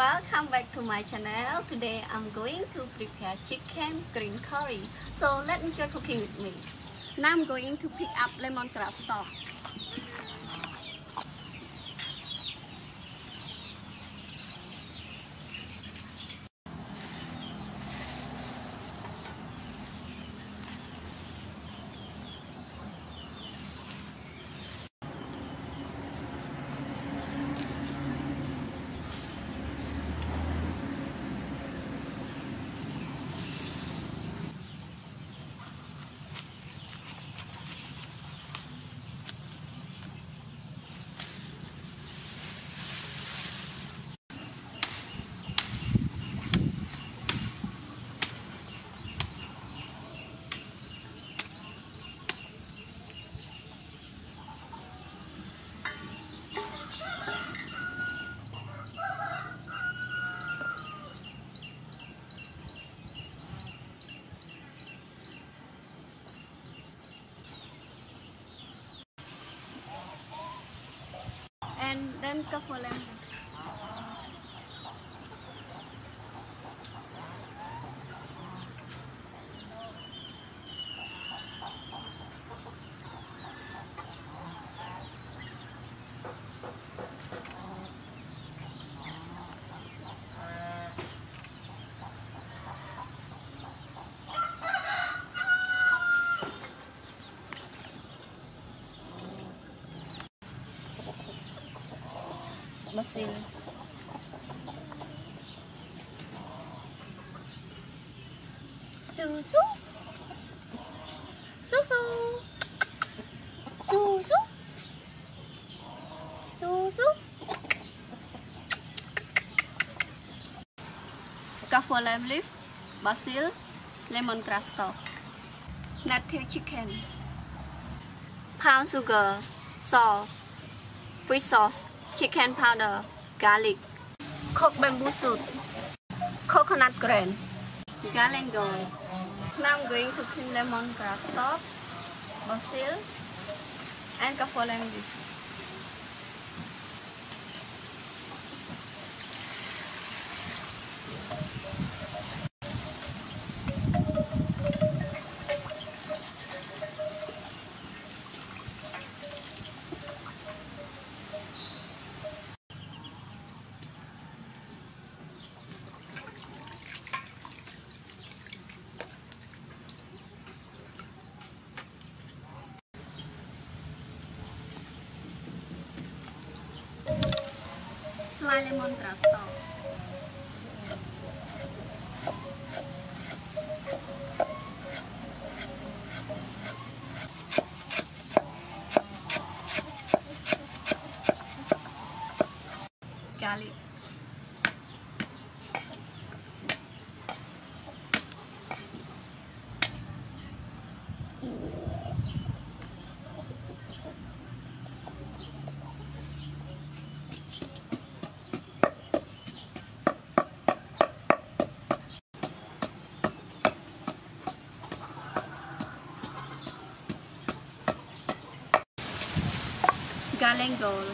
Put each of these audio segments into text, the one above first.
Welcome back to my channel. Today I'm going to prepare chicken green curry. So let me try cooking with me. Now I'm going to pick up lemongrass stalk. And then cover them. Basil. Susu. Susu. Susu. Susu. Kaffir lime leaf, basil, lemongrass stalk. Native chicken. Pound sugar, salt, fish sauce, chicken powder, garlic, cooked bamboo shoot, coconut grain, galangal. Now I'm going to clean lemongrass stalk, basil, and kaffir lime leaf. Slice lemongrass stalk. Garlic. Galangal.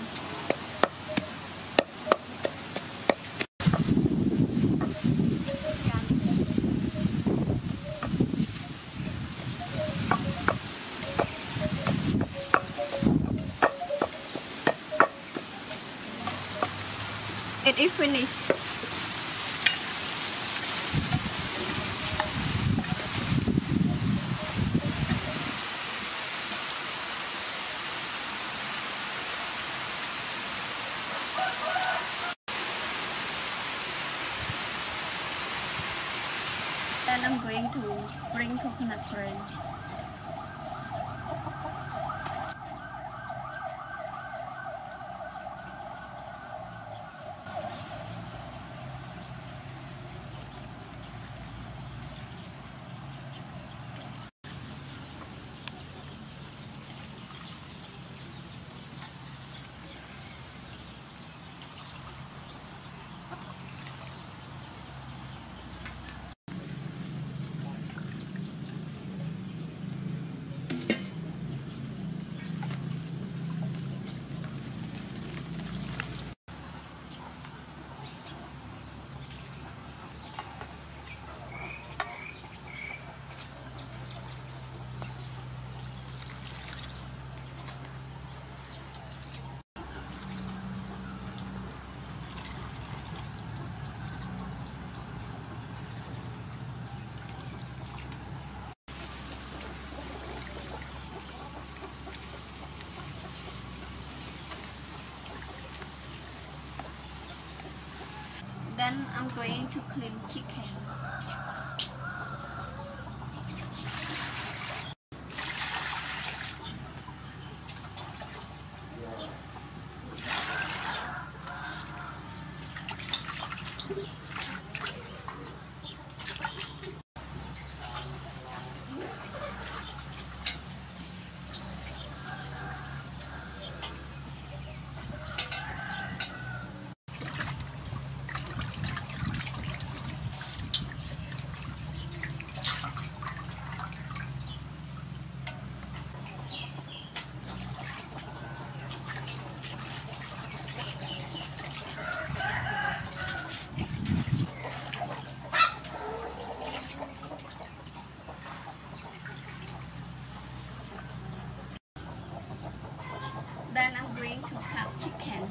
It is finished. Then I'm going to bring coconut grain. Then I'm going to clean chicken. Then I'm going to cut chicken.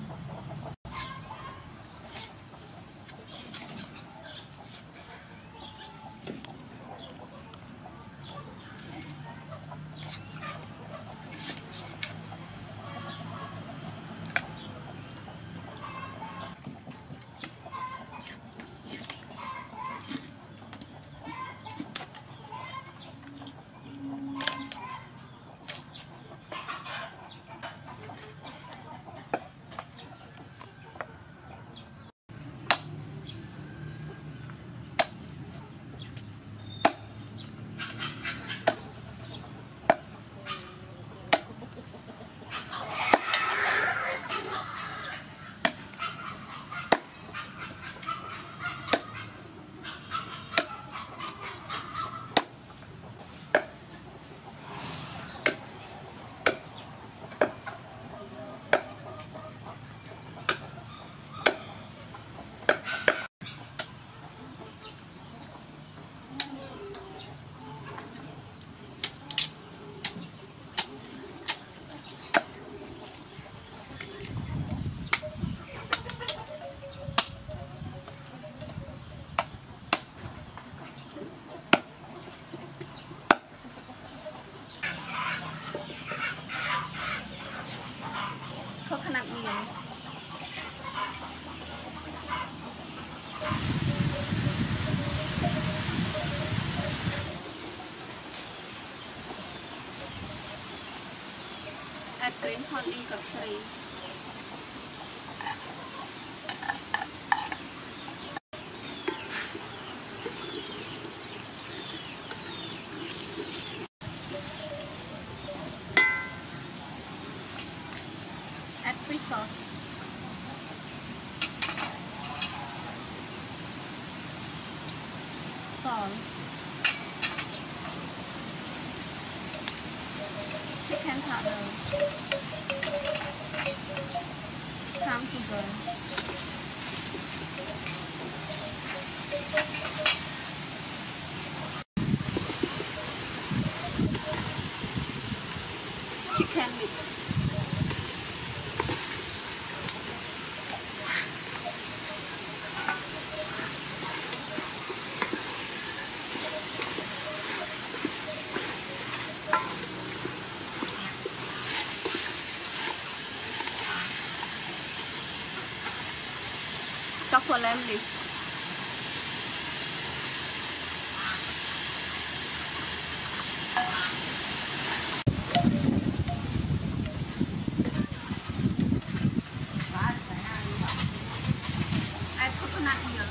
Coconut meal. Add green corn in grocery. Add fish sauce. Salt. Chicken powder. Palm sugar. Chicken meat. Couple lamb leaf. Add coconut milk.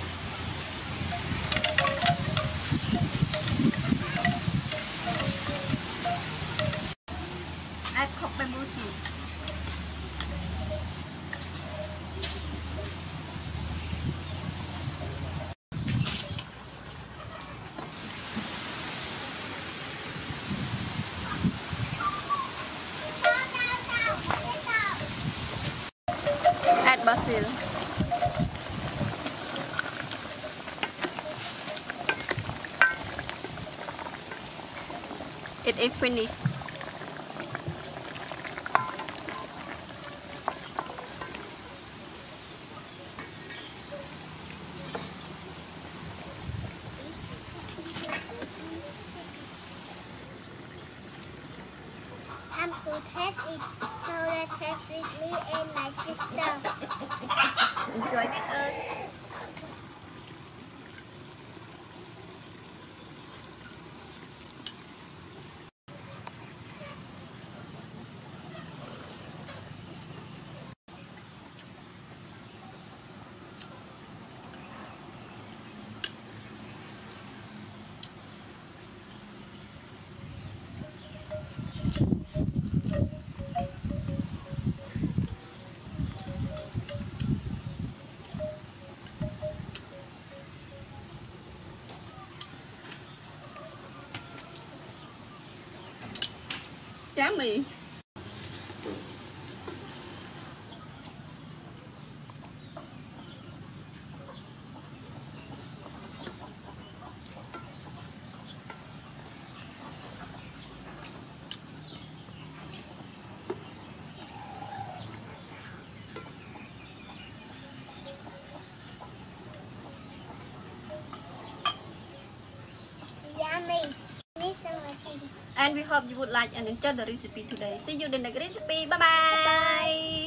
Add cooked bamboo shoot. Add basil. It is finished. I'm to test it, so let's test with me and my sister. Enjoy with us. yummy. Yummy. Need some more chili. And we hope you would like and enjoy the recipe today. See you in the next recipe. Bye bye.